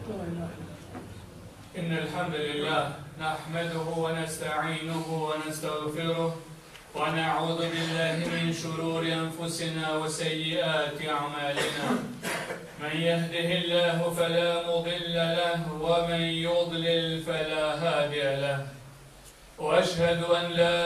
إن الحمد لله نحمده ونستعينه ونستغفره ونعوذ بالله من شرور أنفسنا وسيئات أعمالنا من يهده الله فلا مضل له ومن يضلل فلا هادي له وأشهد أن لا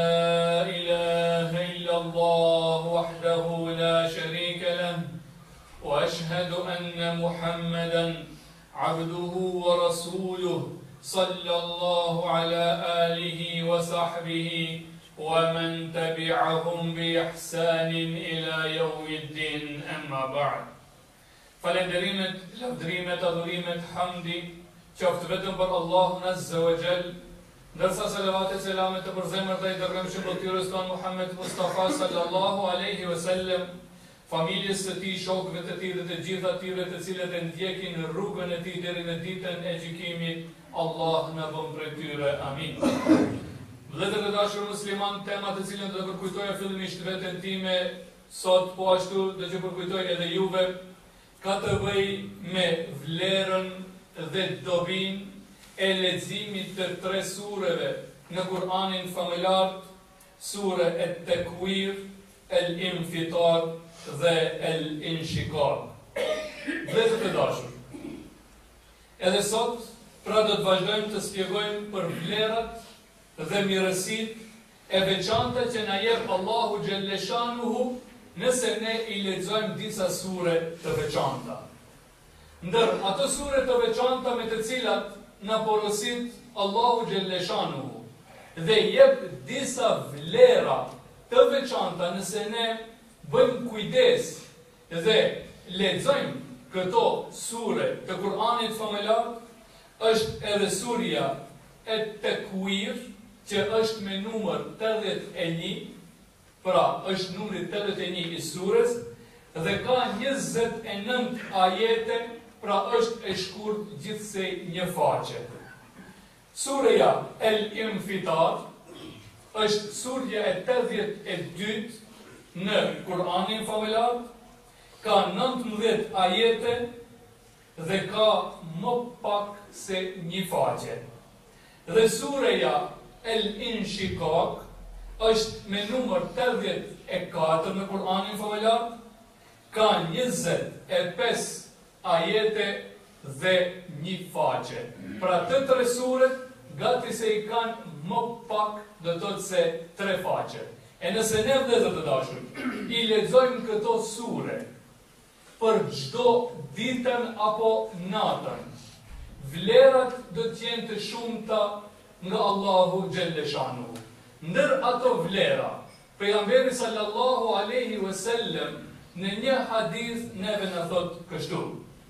إله إلا الله وحده لا شريك له وأشهد أن محمدا عبده ورسوله صلى الله على آله وصحبه ومن تبعهم بإحسان إلى يوم الدين أما بعد فلندريمت لفدريمت أدريمت حمدي شفت vetëm për Allahun Azza wa Jall ndërsa salavat e selamet të përzemër të i dërgëmshëm rrotyrës tonë Muhammed Mustafa sallallahu alaihi wasallam, familjes së tij, shokëve të tij dhe të gjithë atyre të cilët e ndjekin rrugën e tij deri në ditën e gjykimit, Allah na bën prej tyre. Amin. Vëllezër të dashur musliman, tema të cilën do të përkujtoja fillimisht veten time sot, po ashtu do të përkujtoj edhe juve, ka të bëjë me vlerën dhe dobinë e leximit të 3 sureve në Kur'anin familjar, sure At-Takwir, Al-Infitar dhe Al-Inshiqaq. Vëllezër të dashur, edhe sot pra do të vazhdojmë të shpjegojmë për vlerat dhe mirësitë e veçanta që na jep Allahu Xhelleshanuhu nëse ne i lexojmë disa sure të veçanta. Ndër ato sure të veçanta me të cilat na porosit Allahu Xhelleshanuhu dhe jep disa vlera të veçanta nëse ne bëjmë kujdes dhe lexojmë këto sure të Kur'anit familjar, është edhe surja At-Takwir, që është me numër 81, pra është numri 81 i surës, dhe ka 29 ajete, pra është e shkurt gjithsej një faqe. Surja Al-Infitar është surja e 82 në Kur'anin familjar, ka 19 ajete dhe ka më pak se një faqe. Dhe surja Al-Inshiqaq është me numër 84 në Kur'anin familjar, ka 25 ajete dhe një faqe. Pra të 3 suret, gati se i kanë më pak do të thotë se 3 faqe. E nëse ne vëllezër të dashur, i lexojmë këto sure për çdo ditën apo natën, vlerat do të jenë të shumta nga Allahu Xhelleshanuhu. Ndër ato vlera, pejgamberi sallallahu alaihi wasallam në një hadith neve na thot kështu: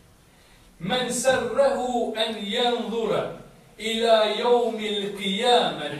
Men sarrahu an yanzura ila yawmil qiyamah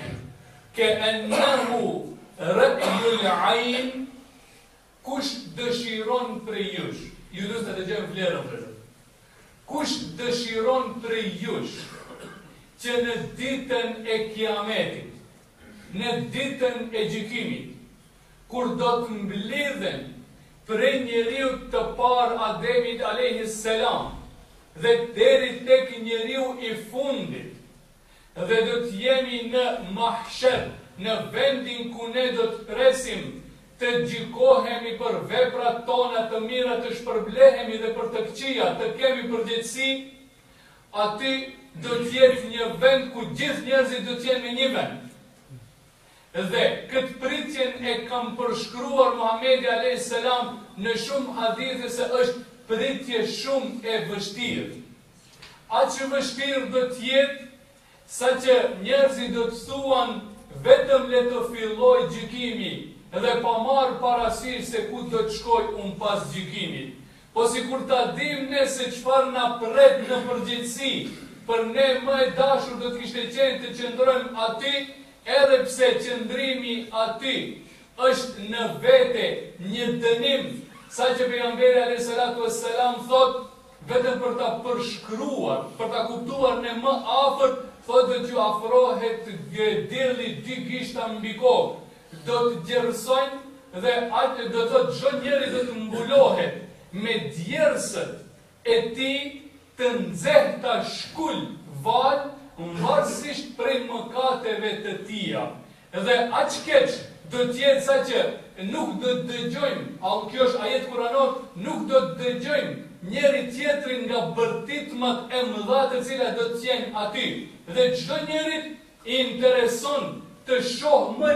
ka'annahu ra'yul 'ayn, kush dëshiron prej jush, ju do të dëgjojmë vlerën për të. Kush dëshiron prej jush që në ditën e Kiametit, në ditën e gjykimit, kur do të mblidhen prej njeriu të parë Ademit alayhis salam dhe deri tek njeriu i fundit, dhe do të jemi në mahsher, në vendin ku ne do të presim të gjykohemi për veprat tona të mira, të shpërblehemi dhe për të këqija, të kemi përgjegjësi, aty do të jetë një vend ku gjithë njerëzit do të jenë në një vend. Dhe këtë pritjen e kam përshkruar Muhamedi alayhis salam në shumë hadithe se është pritje shumë e vështirë. Aq vështirë do të jetë sa që njerëzit do të thuan vetëm le të filloj gjykimi dhe pa marrë parasysh se ku do të shkoj unë pas gjykimit. Po sikur ta dim ne se çfarë na pret në përgjithësi, për ne më e dashur do të kishte qenë të qëndrojmë aty, edhe pse qëndrimi aty është në vete një dënim, sa që pejgamberi alayhis salatu wassalam thot, vetëm për ta përshkruar, për ta kuptuar ne më afërt, thotë që afrohet dielli 2 gishta mbi kokë, do të gjerësojnë dhe atë do të thotë çdo njeri do të mbulohet me djersët e tij të nxehta shkull val, varësisht prej mëkateve të tia. Dhe aq keq do t'jetë sa që nuk do të dëgjojmë, kjo është ajet kuranor, nuk do të dëgjojmë njeri tjetrin nga bërtitmat e mëdha të cilat do të jenë aty. Dhe çdo njeri i intereson të shoh më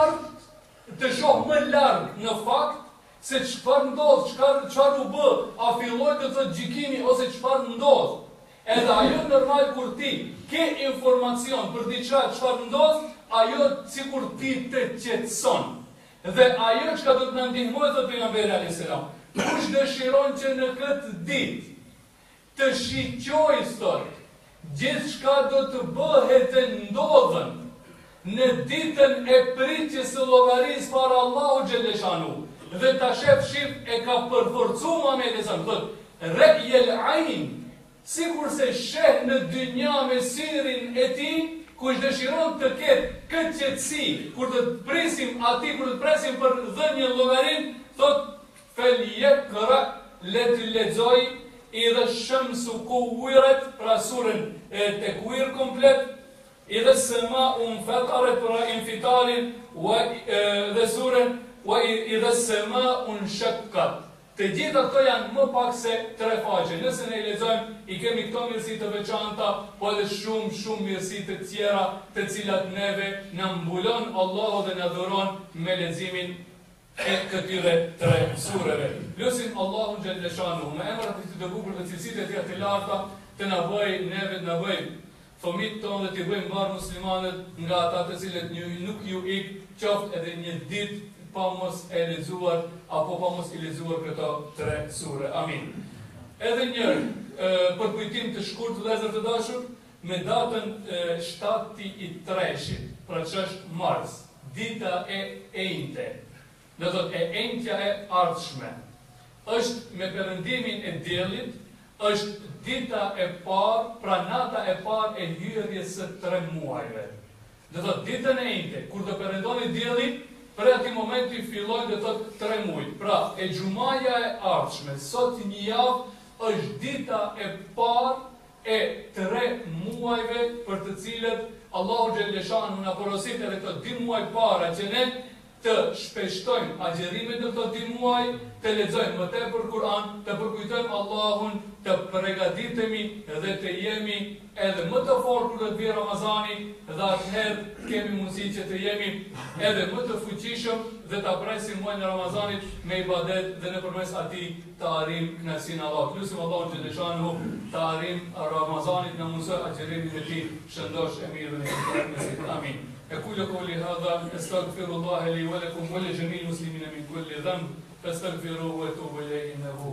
larg në fakt se çfarë ndodh, çfarë u bë, a filloi të thotë gjykimi ose çfarë ndodh. Edhe ajo normal kur ti ke informacion për diçka çfarë ndodh, ajo sikur ti të qetëson. Dhe ajo çka do të na ndihmojë thotë pejgamberi alayhis salam. Kush dëshiron që në këtë ditë të shiqojë sot, gjithçka do të bëhet e ndodhen në ditën e pritjes së llogarisë para Allahu xhaleshanu. Dhe ta shif e ka përforcu Muhamedi sa thotë ra'yul ayn, sikur se sheh në dynja me syrin e tij, kush dëshiron të ketë këtë qetësi, kur të presim për dhënien llogarin, thotë فَلْيَقْرَأْ le të lexoj idha shamsu kuwirat, pra surën Tekwir komplet, idha as-sama'u infatarat, pra infitarin, dhe surën idha as-sama'u inshaqqat. Të gjitha këto janë më pak se 3 faqe. Nëse ne i lexojmë, i kemi këto mirësi të veçanta, po edhe shumë mirësi të tjera, të cilat neve na mbulon Allahu dhe na dhuron me leximin e këtyre 3 sureve. Lutim Allahun xhaleshanu me emrat e tij të bukur dhe cilësitë e tij të larta të na bëj neve të na bëj fëmijët tonë dhe të bëjmë mbar muslimanët nga ata të cilët nuk ju ik qoftë edhe një ditë pa mos e lexuar apo pa mos i lexuar këto 3 sure. Amin. Edhe një për kujtim të shkurt vëllezër të dashur, me datën 7/3, pra që është mars, dita e enjte, do thotë e enjtja e ardhshme, është me perëndimin e diellit, është dita e parë, pra nata e parë e hyrjes së 3 muajve. Do thotë ditën e enjte, kur do perëndoni dielli, për ati momenti fillojnë do thotë 3 muaj. Pra, e xumaja e ardhshme, sot një javë, është dita e parë e 3 muajve për të cilët Allahu xhaleshanu na porosit edhe këto 2 muaj para që ne të shpeshtojmë agjerimet në këto 2 muaj, të lexojmë më tepër Kur'an, të përkujtojmë Allahun, të përgatitemi dhe të jemi edhe më të fortë kur të vijë Ramazani, dhe atëherë kemi mundësi që të jemi edhe më të fuqishëm dhe ta presim muajin e Ramazanit me ibadet dhe nëpërmes atij të arrijmë kënaqësinë e Allahut. Lutim Allahun xhaleshanu të arrijmë Ramazanit në mundësoj agjerimin e tij shëndosh e mirë dhe amin. أقول قولي هذا أستغفر الله لي ولكم ولجميع المسلمين من كل ذنب فاستغفروه وتوبوا إليه إنه